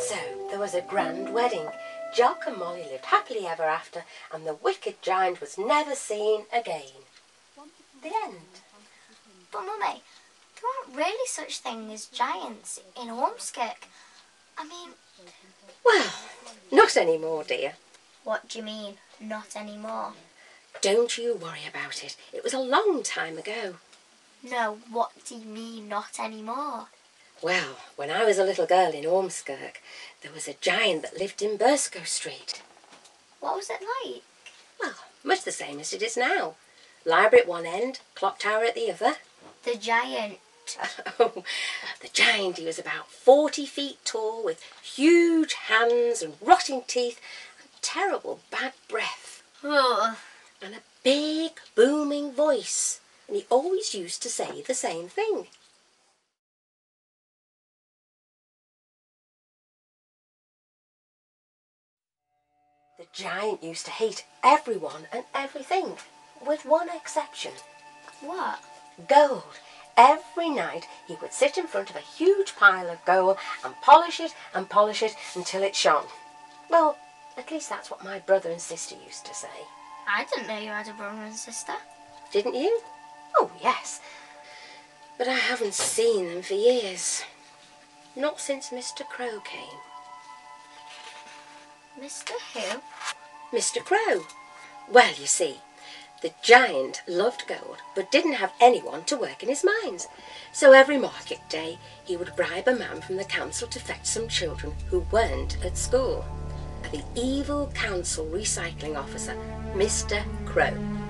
So there was a grand wedding. Jock and Molly lived happily ever after, and the wicked giant was never seen again. The end. But Mummy, there aren't really such things as giants in Ormskirk. I mean... Well, not anymore, dear. What do you mean, not anymore? Don't you worry about it. It was a long time ago. No, what do you mean, not anymore? Well, when I was a little girl in Ormskirk, there was a giant that lived in Burscough Street. What was it like? Well, much the same as it is now. Library at one end, clock tower at the other. The giant. Oh, the giant, he was about 40 feet tall, with huge hands and rotting teeth and terrible bad breath. Ugh. And a big booming voice. And he always used to say the same thing. The giant used to hate everyone and everything, with one exception. What? Gold. Every night he would sit in front of a huge pile of gold and polish it until it shone. Well, at least that's what my brother and sister used to say. I didn't know you had a brother and sister. Didn't you? Oh, yes. But I haven't seen them for years. Not since Mr. Crow came. Mr. Who? Mr. Crow. Well, you see, the giant loved gold, but didn't have anyone to work in his mines. So every market day, he would bribe a man from the council to fetch some children who weren't at school. The evil council recycling officer, Mr. Crow,